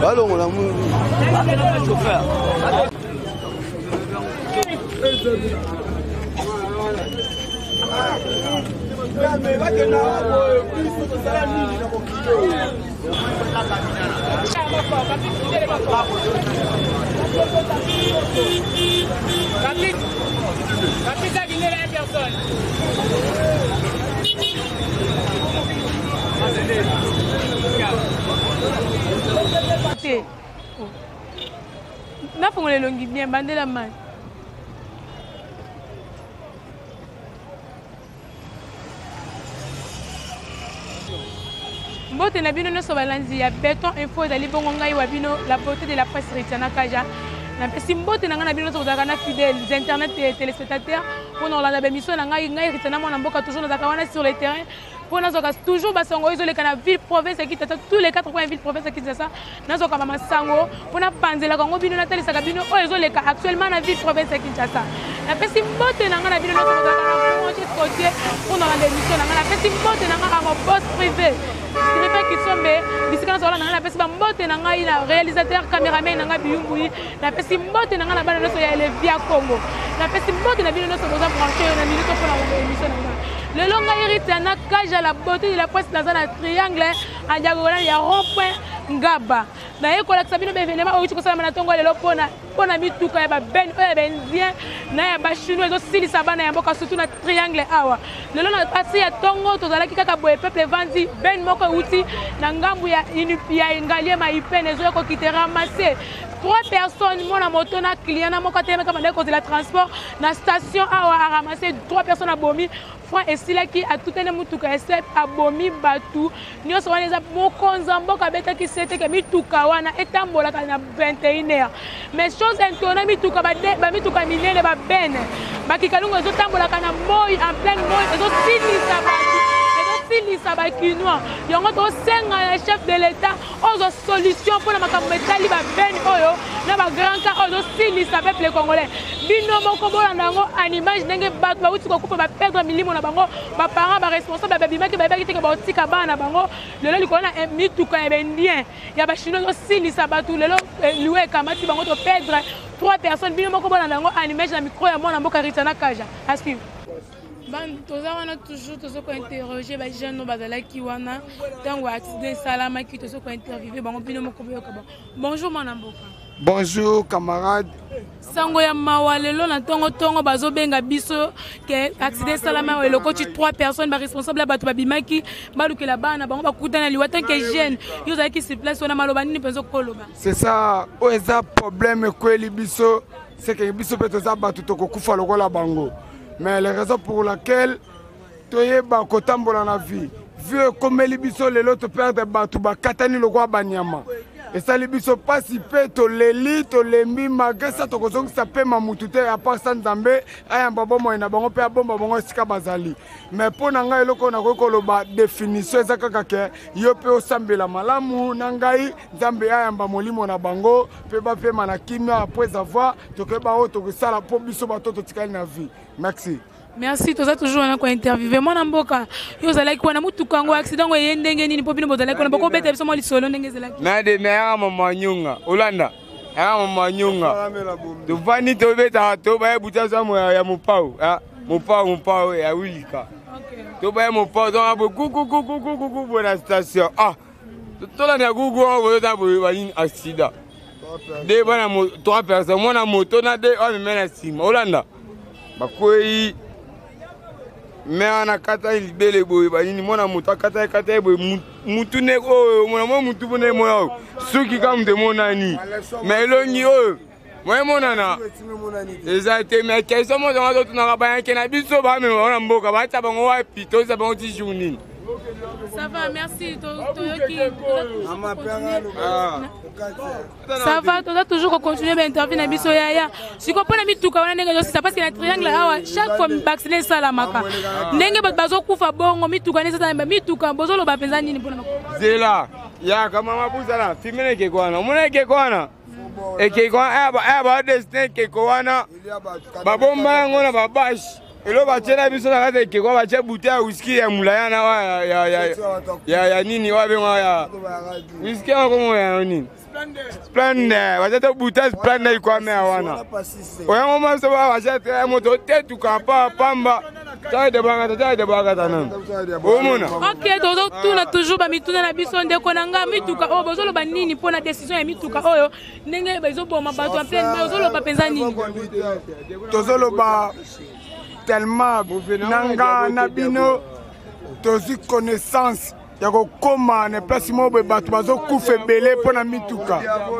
balongo la mungu chauffeur na fongole longi bien bandela man mbote na bino nyonso balanzi ya Béton Info ezali bongo ngai wa bino la beauté de la presse Ritiana Kaja napesi mbote na ngai na bino nyonso kozalaka na fidèles internet et téléspectateurs mpona kolanda bémission na ngai Ritiana mwana mboka toujours nazalaka wana sur le terrain pour nazoka toujours basango ezoleka na ville province ya Kinshasa tous les 4 coins ville province ya Kinshasa nazoka ba masango mpona panzela kango bino natalisaka bino oyo ezoleka actuellement na ville province ya Kinshasa napesi mbote na ngai na bino nyonso kozalaka na Francis Côtier mpona kolanda émission na ngai napesi mbote na ngai en boss privé qui sont bisika na sala na ngai napesi mbote na ngai na réalisateur caméraman na ngai Biyumbui napesi mbote na ngai na bana nyonso ya Elevia Congo napesi mbote na bino nyonso boza branché na minute mpona kolanda émission na ngai lelo ngai Ritiana Kaja la beauté de la presse naza na triangle en diagonale ya rond-point Ngaba na yekolakisa bino bévénement oyo tikosalama na ntongo lelo mpona mituka ya babene oyo ya baindien na ya bachinois ezosilisa bana ya mboka surtout na triangle awa lelo na pasi ya ntongo tozalaki kaka boye peuple evandi bene moko euti na ngambu ya ngalie maipene ezoya kokite ramase 3 personnes mona moto na client na moko atemeka bandaki kozela transport na station awa a ramassé 3 personnes abomi franc esilaki atutene mutuka ese abomi batu nyonso wana eza mokonza mboka abetaki seteke mituka wana etambolaka na 21h mais chose intona mituka bamituka minene babene bakikalungu ezotambolaka na moi en pleine moi ezosilisa batu silisa bakinois yango tosenga na chef de l'état ozo solution mpona makambo etali babene oyo na bagrand cas oyo tosilisa peuple congolais bino moko bolanda yango en image ndenge bato bauti kokufa baperdre milimo na bango baparent baresponsable babimaki bayebaki teke baotika bana na bango lelo likolo na mituka ya baindien ya bachinois tosilisa bato lelo liwe ekamati bango toperdre 3 personnes bino moko bolanda yango en image na micro ya mwana mboka Ritiana Kaja askive toza wana toujours tozo ko interroger ba jeune no bazalaki wana tango accident salamaki tozo ko interviewer bango bino moko boyoka ba bonjour mwana mboka bonjour camarade sango ya mawa lelo na tongo bazo benga biso ke accident salama eloko ti 3 personnes ba responsable ya bato babimaki balukela bana bango bakutana liwata ke jeune yo zalaki sur place wana maloba nini penzo koloba c'est ça o eza problème kweli biso c'est que biso pe toza bato tokokufa lokola bango. Mais les raisons pour laquelle tu es kotambola na vie, vu comme les biso les lots perdre batu ba katani le roi banyama. Et ça les biso pas si peu to l'élite to lembi malgré ça to kozong ça peut mamutute à part ça nzambe aya mbabo mo na bango pe bomba bango sika bazali. Mais pour nanga eloko na ko loba définition ezaka ke yo pe osambela malamu nangai nzambe aya mba molimo na bango pe ba pe manakimia après avoir to ke ba o to sala po biso ba to tikali na vie. Merci. Merci, toza toujours on a ko interviewer mwana mboka. Yo zalaki wana mutuka ngo accident ngo yendenge nini po bino bozalaki wana boko beta biso mo lisolo ndenge zalaki. Na de meya mama nyunga. Olanda. Ya mama nyunga. To vani to beta to ba buta sa mo ya mupau. Ah, mupau ya wilika. OK. To ba mupau donc abo kuku bona station. Ah. To la na gugu ngo ta bo bani accident. De bana 3 personnes mona moto na de o mena sima. Olanda. Bakoi mais on a kata ilibele boy banini mona mutu kata boy mutu ne o mona mo mutu bone mo suki kam de monani mais longi o moi mona na exacte mais question mo dans na ba yanke na biso ba me ona mboka ba ta bango wa pito za bango ti journée. Ça va, merci. Ça va, tu dois toujours continuer à intervenir dans biso yaya. Si tu comprends mi tuka wana ndenge ça parce que na triangle awa chaque fois vacciner salamaka. Ndenge bazo kufa bongo mi tuka nesa na mi tuka bozo lo ba penza nini pona. Zela, ya kama mabuza na fimene ke kwana. Mona ke kwana. E ke kwana ba destin ke kwana. Ba bomba ngona ba bash. elo batie na biso na kati ekeko batie bouteille ya whisky ya mulaya na wa ya nini wabenga ya whisky yango ya nini Splendid batie to bouteille Splendid ikwame ya wana oyango maso batie te moto tetuka pa pamba taille de bagata non omona ok tozo tuna toujours ba mituna na biso ndeko nanga mituka oyo bozolo ba nini pona décision ya mituka oyo ndenge bazoboma bato en pleine mais ozolo ba penza nini tozolo ba tellement nanga na bino tozi connaissance ya kokoma na place moko bato bazokufa ebele mpona mituka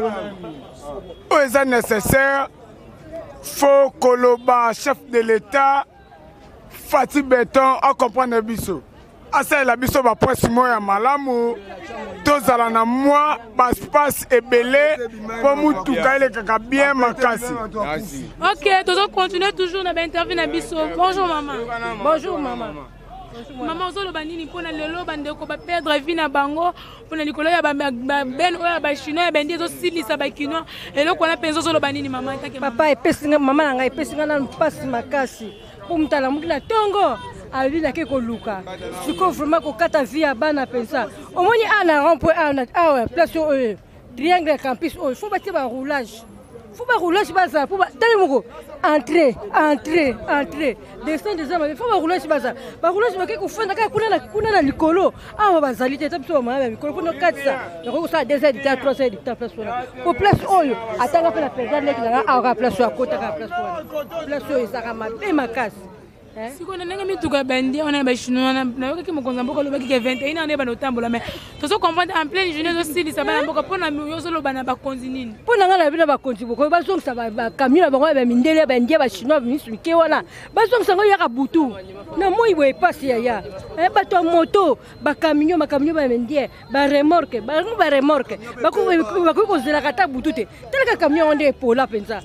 oyo eza nécessaire faut koloba chef de l'état Fati Béton a comprendre biso asalela biso bapresse moko ya malamu tozala na mwa baspace ebele mpo mutuka elekaka bien makasi. Ok, tozo continuer toujours na bainterview na biso. Bonjour maman. Bonjour maman. Maman ozoloba nini mpona lelo bandeko baperdre vie na bango mpona likolo ya babene oyo ya bachinois ya bandi ezosilisa bakinois eloko wana mpenza ozoloba nini mama? Papa epesinga mama na ngai epesinga nanu mpasi makasi mpo mutala mutu na ntongo alobinaki koluka sikoyo vraiment kokata vie ya bana mpenza omoni awa na rond-point awa place oyo triangle ya campus oyo fo batie baroulage faut pas rouler sur ça pour entrer descendre des hommes faut pas rouler sur ça pas rouler sur quelque chose kuna na likolo ah bazali te tapiso mama mikolo kuna katsa ngoko sa 2 heures 3 heures de place pour place oyo atanga pe la présidente leki na a place ya kota ka place oyo ezaka mabe makasi siko na ndenge mituka bandi on a ba chinois na yoki mokonza mboko lobaki ke 21 ans ba notambola mais tozo comprendre en pleine journée zo style ça ba mboko pona yozo loba na ba konzi nini pona ngala bina ba konzi boko ba zongisa ba camion ba ba mindele ba ndie ba chinois ministre ke wana ba zongisa ngo yaka butu na moi boy passe ya ba to moto ba camion ba mindie ba remorque ba ko zela kata butu te teleka camion onde pola penza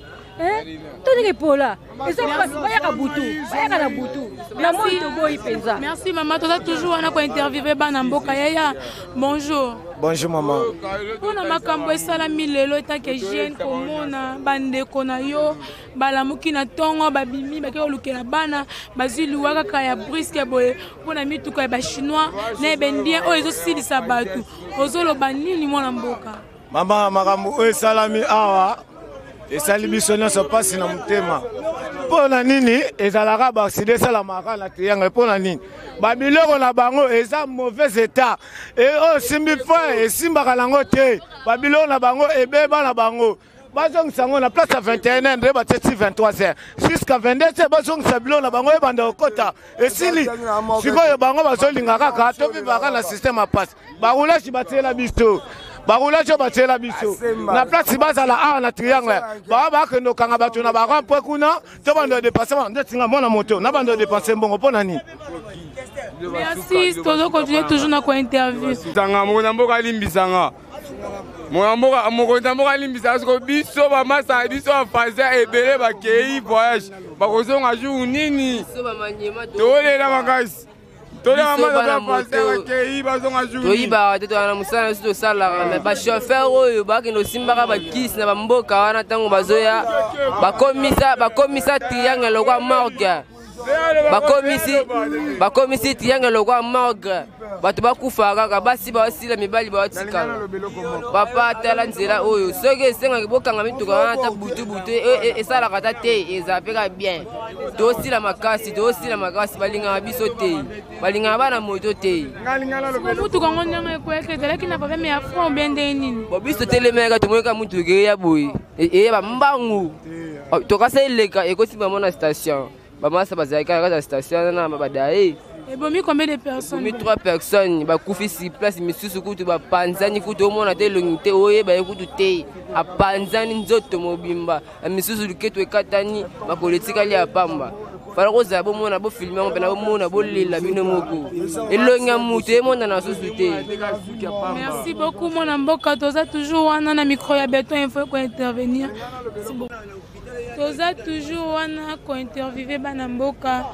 Merci maman, tu as toujours interviewé Banamboka Yaya. Bonjour. Bonjour maman. On a makambo salami lelo tant que jeune komona bande kona yo balamuki na tongo babimi bakeo lukela bana bazilu waka kaya briske boye pona mituka ba chinois na bendien o ezo silisa batu ozolo banini mwana mboka. Mama makambo o salami awa esali biso nyonso mpasi na motema mpona nini ezalaka bakside esalamaka na triangle mpona nini babiloko na bango eza mauvais état oyo osimbi fo esimbaka nango te babiloko na bango ebeba na bango bazongisa yango na place ya 21 nde batieti 23h jusqu'à 22h bazongisa biloko na bango ebanda kokota esili sikoyo bango bazolinga kaka tobibaka na systeme ya pasi barulashi batiela biso barulaje batela biso na place bazala awa na triangle ba kendo kanga bato na ba rond-point kuna to bando dépassement ndetinga mona moto na bando dépenser mbongo pona ni. Merci, tozo continuer toujours na ko interview. Tanga mona mboka limbisanga. Mona mboka limbisanga ko biso ba masa biso faza ebele ba kei voyage. Ba kozonga jour nini? Tole na makasi. toyiba tetwana musala biso tosalaka me bachauffeur oyo bakende osimbaka bakisi na bamboka wana ntango bazoya bakomisa triangle lokwa morgue bakomisi triangle lokwa morgue bato bakufa kaka basi bawasila mibali bawatikala papa tala nzela oyo soki esengaki bokanga mituka wana ta butu esalaka ta te ezapeka bien tosila makasi balingaka biso te balingaka bana moto te mutuka ngo ndenge ekweka ezalaki na problème ya front bien nde nini biso telemeka tomoyeka mutuka eya boye eyeba mbangu tokasa eleka ekosimba mo na station bamasa bazalaki kaka na station na badaye ebomi combien de personnes? Ebomi 3 personnes bakufi si place misusu kutu bapanzani kutu omona te elongi te oyeba ye kutu te apanzani nzoto mobimba misusu luketu ekatani bakoletikali ya pamba fala kozala bomona bofilme yango mpe na bomona bolela bino moko elongi ya mutu emona na susu te. Merci beaucoup mwana mboka toza toujours wana na micro ya Béton Info ko intervenir toza toujours wana ko interviewer bana mboka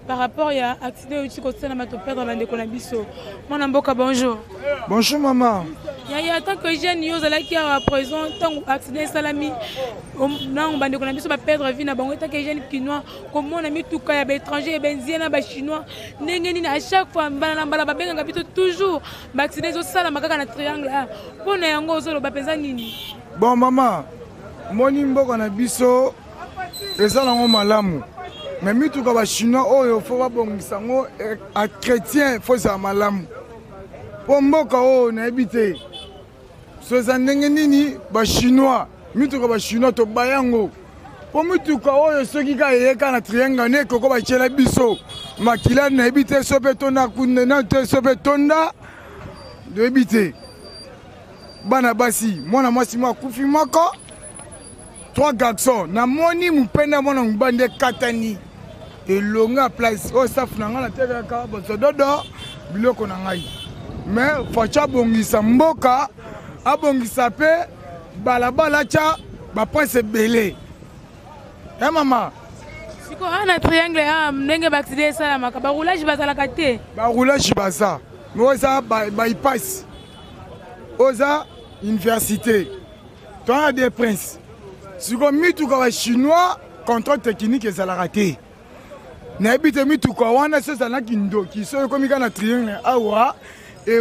par rapport à l'accident où tu continues à te perdre dans les Konabiso. Mon amboka, bonjour. Bonjour maman. Il y a tant que jeune news qui a présent tant accident salami non on bande Konabiso va perdre vie na bango tant que jeune kinois comme on a mis tout cas étranger benzien na ba chinois ndenge à chaque fois bana bala ba benga bito toujours ba accident zo sala makaka na triangle pour na yango zo ba pesa nini. Bon maman, moni mboka na biso ezala ngo malamu. Mais mituka ba chinois oyo faut ba bongisa ngo a chrétien faut ça malamu. Po mboka oyo na ebite. So za ndenge nini ba chinois, mituka ba chinois to bayango. Po mituka oyo soki ka yeka na triangle ne koko ba chela biso. Makila na ebite sopeto na kunde na te sopeto nda de ebite. Bana basi, mwana mwasi mwa kufi moko. 3 garçons, na moni mupenda mwana mbande katani. Et longa place au saf na ngala teka ka boso dodo biloko na ngai. Mais facha bongisa mboka abongisa pe balabala cha ba prince belé. Eh maman. Siko ana triangle ndenge ba accident sala makaba roulage bazala kate. Ba roulage baza. Mais ça ba passe. Oza université. Toi des princes. Siko mitu ka chinois contrôle technique ezala raté. Na ebite mituka wana sasa na kindo kiso komika na triangle awa et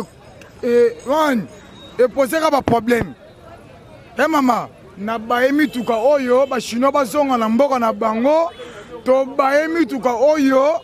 poser ba problème. Eh maman, na bae mituka oyo ba chinois bazonga na mboka na bango to bae mituka oyo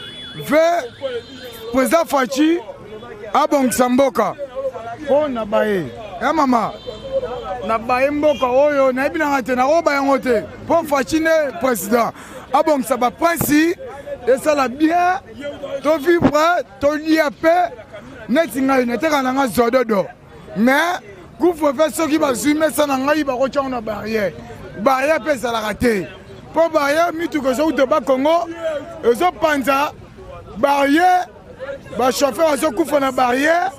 ve président Fachi abongisa mboka. Po na bae. Eh maman, na bae mboka oyo na ebina ngate na oba yango te. Po Fachi ne président abongisa ba prince. Et ça l'a bien, to vivre, to liape, netinga neteka nanga zododo. Mais, vous pouvez faire ce qui va zoomer ça nanga iba rocha na barrière. Barrière peut ça la rater. Pour barrière, mitu que ça ou de bas Congo, ils ont panza, barrière, ba chauffeur ils ont couvert na barrière.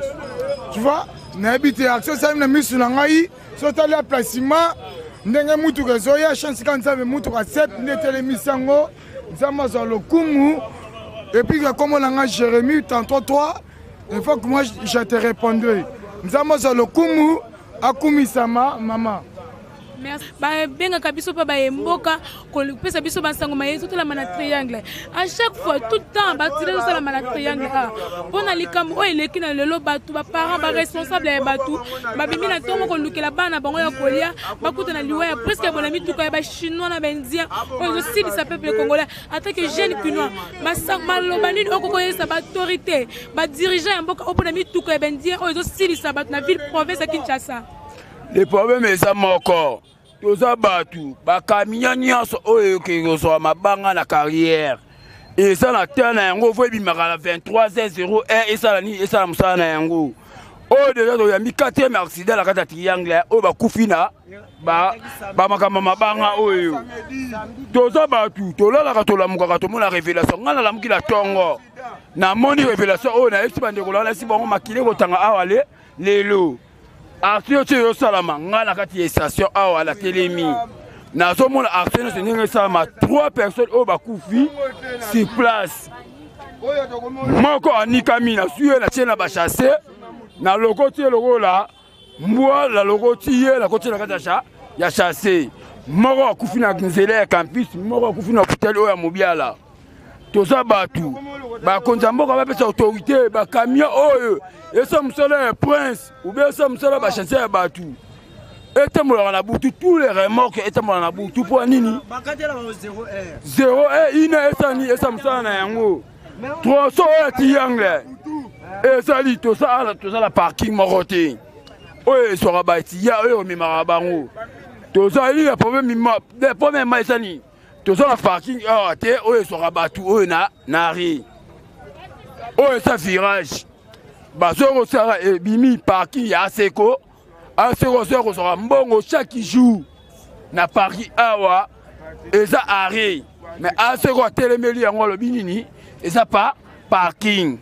Tu vois, n'habite action ça na mis sur nanga i, soit aller à placement, ndenge mutu que ça ya chance quand ça veut mutu ka 7 netele misango. Le Kumu, et puis comme on a Jérémie, tantôt toi, il faut que moi je te répondrai. Nous avons le Kumu, Akumisama, maman. Merci. Benga kabiso pa ba mboka ko pesa biso bansango mayezo to la mana triangle. À chaque fois tout le temps ba tirer ça la mana triangle. Pona likam o eleki na lelo batu ba parents ba responsable ya batu. Ba bimi na tongo ko lukela bana bango ya kolia, ba kuta na liwa ya presque bonami tuka ba chinois na benzia. O aussi sa peuple congolais attaque que jeune kinois. Ba sang maloba nini okoko yesa ba autorité, ba dirigeant ya mboka o bonami tuka ya benzia o aussi sa bat na ville province à Kinshasa. Le problème est ça encore. Tous les bateaux, les camions, ils sont mabanga na carrière. Et ça, la terre, on voit bien 23h01 et ça, et ça, ça, nango. Oh, déjà, il y a mis 4e accident à la carte triangle. Oh, bah, Koufina, bah, mabanga, oh, tous les bateaux, tous les bateaux, la révélation, on a la mouki la tongo. Na moni révélation, oh, na expandé, on a si bon, maquillé, on a allé, les lots. Action au Salama, la quatrième station à la télémie. Dans ce moment, action c'est 3 personnes au Bakoufi sur place. Moi encore Nikami, na sué la tienne à chasser. Na le côté le là, moi la logo tié la côté la katacha, il y a chassé. Moi Koufi na Gnzele campus, moi Koufi na hôpital au Mobiala. Tout ça batou. Ba konzambo ka ba autorité, ba camion oh et ça me un prince ou bien ça me ba chasser à batou. Et tu m'as la boutou tous les remorques et tu m'as la boutou pour nini. 0 R ine et ça me na yango. 300 triangle. Et ça dit tout ça la parking moroté. Oh sera bâti ya eux mi marabango. Tout ça il y a problème des problèmes maïsani. Tout ça la parking oh té oh sera battu oh na ri. Oh ça virage. Bazoro sera bimi parking ya seko. Aseko sera mbongo chaque jour. Na Paris awa et ça arrêt. Mais aseko télémeli yango le binini et ça pas parking.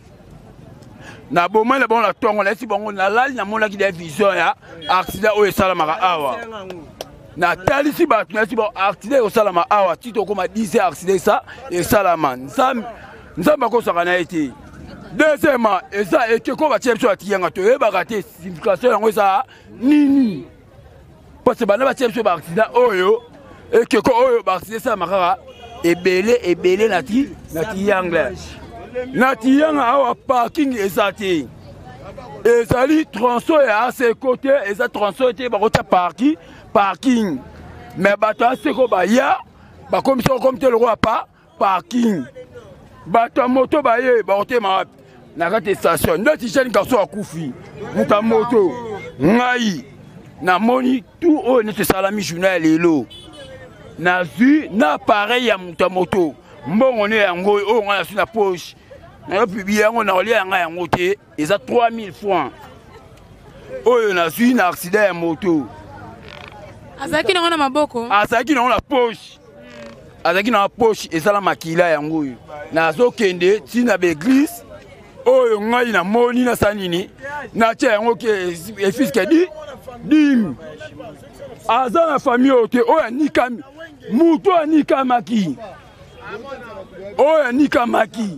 Na bomba le bon la tongo la si bon na la na mona ki des vision ya accident o salamaka awa. na talisi bato na si bon accident au salama awa tito comme 10 accident ça et salama nzamba ko sakana été deuxièmement et ça et que ko ba tshepso atiyanga to e ba raté signification yango ça nini parce que bana ba tshepso ba accident oyo et que ko oyo ba accident ça makara ebele nati yanga nati yanga awa parking ezati ezali tronçon à ses côtés eza tronçon était ba kota parking mais bato aseko ba ya ba commission comme tel roi pas parking bato moto ba ye ba kote ma na kati station ndoti jeune garçon akufi muta moto ngai na moni tout o ne salami journal lelo na vu na pareil ya muta moto mbongo ne yango o nga na suna poche na publier yango na olia nga yango te eza 3000 francs oyo na vu na accident ya moto azaki nango na maboko azaki nango na poche azaki na poche ezala makila yango na zokende tina beglise oyo ngai na moni na sanini na tia yango ke efiske dim aza na famille ote oyo anikami mutu anikamaki oyo anikamaki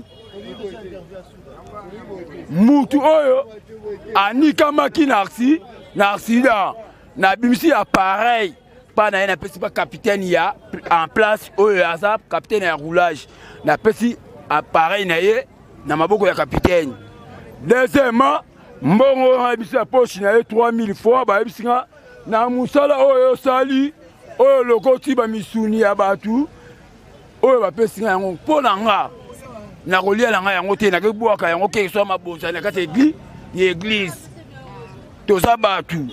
mutu oyo anikamaki na accident na bimisi appareil pas na pesi pas capitaine ya en place oyo aza capitaine ya roulage na pesi appareil na ye na maboko ya capitaine deuxièmement mbongo na bimisi poche na ye 3000 francs ba bisinga na musala oyo sali oyo lokoti ba misuni ya batu oyo ba pesinga yango pona nga na kolia la nga yango te na kebwaka yango ke so mabonza na kati église toza batu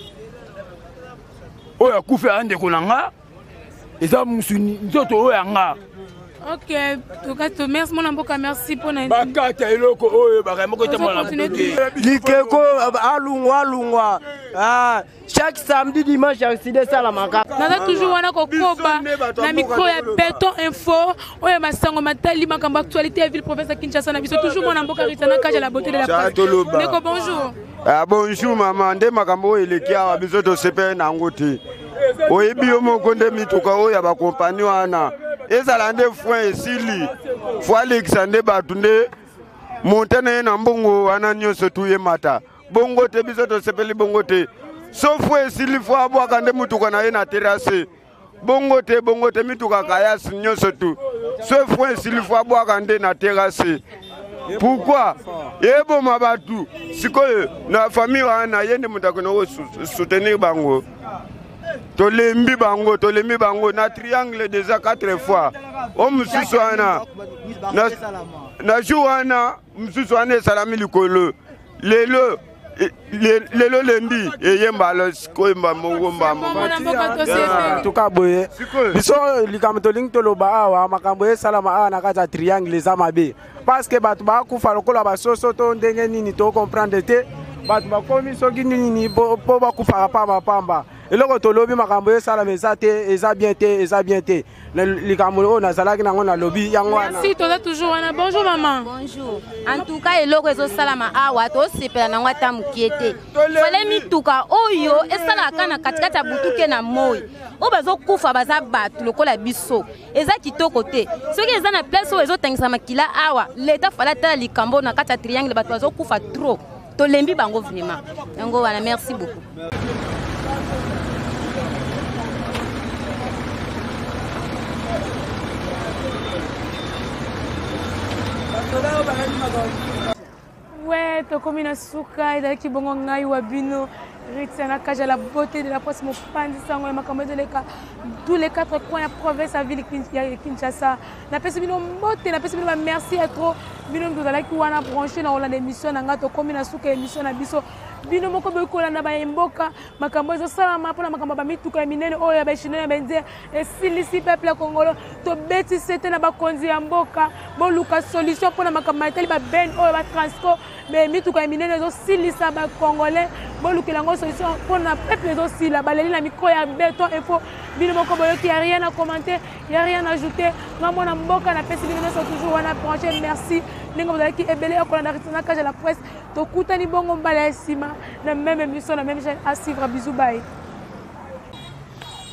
oyo akufe ande konanga eza musuni nzoto oyo anga. Ok, to merci mon amboka, merci pour na bakata eloko oyo bakamoko te mona likeko alungwa chaque samedi dimanche accident sala makaka naza toujours wana kokoba na micro ya Béton Info oyo masango matali makambo actualité ya ville province ya Kinshasa na biso toujours mon amboka ritana kaja la beauté de la presse. Neko bonjour. Bonjour maman, nde makambo eleki awa biso to sepe na ngote oyebi yo moko nde mituka oyo ya bakompani wana ezala nde frein esili fo alekisa nde bato nde monte na ye na mbongo wana nyonso tuye mata bongo te biso tosepeli bongo te so fo esili fo abwaka nde mutuka na ye na terase bongo te mituka kayasi nyonso tu so frein esili fo abwaka nde na terase. Pourquoi? Eboma batu sikoyo na famille wana yende mutako no soutenir bango. Tolembi bango na triangle déjà 4 fois. O mususu wana na joana mususu wana salami likolo. Lelo lendi eyembalo sikoyemba mongomba tuka boye biso likambo tolingi toloba awa makambo esalama awa na kati ya triangle eza mabe parce que bato bakufa lokola basoso to ndenge nini to comprendre te bato bakomi soki nini po bakufaka pamba eloko tolobi makambo esalama eza te eza bien te likambo oyo nazalaki nango na lobi yango wana. Merci, toza toujours wana. Bonjour maman. Bonjour. En tout cas eloko ezosalama awa tosepela nango ata mokie te fale mituka oyo esalaka na katikati ya butuke na moi oyo bazokufa baza bato lokola biso eza kitoko te soki eza na place oyo ezotangisa makila awa leta fale atala likambo na kati ya triangle bato bazokufa trop tolembi bango vraiment yango wana. Merci beaucoup. Ouais, tokomi na suka ezalaki bongo ngai wa bino ritana kaja la beauté de la presse mopandi sango ya makambo ezoleka tous les 4 coins ya province ya ville ya Kinshasa. Napesi bino mbote, napesi bino merci à trop bino tozalaki wana branché na olanda émission na nga tokomi na suka émission na biso bino moko bokolanda bayemboka makambo ezosalama mpona makambo bamituka ya minene oyo ya bachinois ya benze esilisi peuple ya kongolo tobetisi te na bakonzi ya mboka boluka solution mpona makambo etali babene oyo batransco mituka ya minene ezosilisa bakongolais bolukela yango solution mpona peuple ezosila baleli na micro ya Béton Info bino moko boyoki ya rien à commenter ya rien à ajouter nga mwana mboka napesi bino nyonso toujours wana branché merci ndenge bozalaki ebele okolanda ritana kaja la presse tokutani bongo mbala ya nsima na même émission na même chaîne à suivre. Bisous, bye.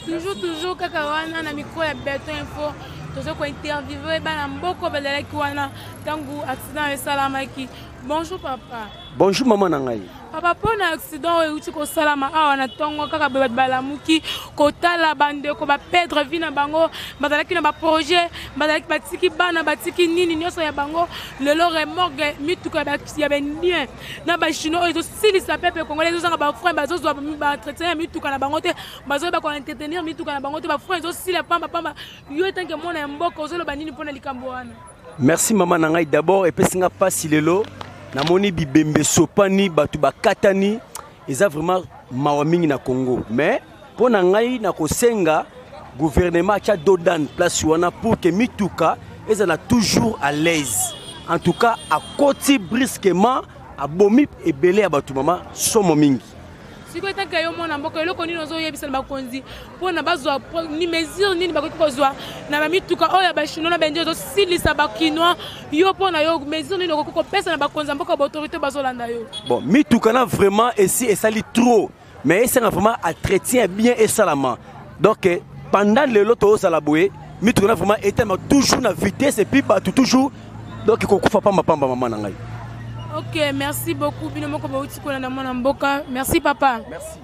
toujours kaka wana na micro ya Béton Info tozo ko interviewer bana mboko bazalaki wana tangu accident esalamaki. Bonjour papa. Bonjour maman nangai. Papa pona accident oyo uti ko salama awa na tongo kaka balamuki kotala bande ko ba perdre vie na bango bazalaki na ba projet bazalaki batiki bana batiki nini nyoso ya bango lelo remorgue mituka ya bien na ba chino oyo silisa pepe congolais zo ba frère bazo zo ba traiter mituka na bango te bazo ba ko entretenir mituka na bango te ba frère zo sila pamba yo etanke mona mboko zo lo banini pona likambo wana. Merci maman nangai d'abord et pesinga pasi lelo na moni bibembe sopani batu bakatani eza vraiment mawa mingi na Congo mais pour nangai na kosenga gouvernement cha dodan place wana pour que mituka ezala toujours à l'aise en tout cas à côté brusquement a bomi ebele ya batu mama somo mingi siko etaka yo mona mboka eloko nini ozo yebisa na bakonzi pona bazwa ni mesure nini bakoki kozwa na bamituka oyo bashino na benje ozo silisa bakinois yo pona yo mesure nini okoki kopesa na bakonzi mboka ba autorité bazolanda yo. Bon mituka na vraiment ici et sali trop mais c'est vraiment entretien bien et salamant donc pendant le loto sala boye mituka na vraiment était toujours na vitesse et puis batu toujours donc ikokufa pamba maman nangai. Ok, merci beaucoup. Merci papa. Merci.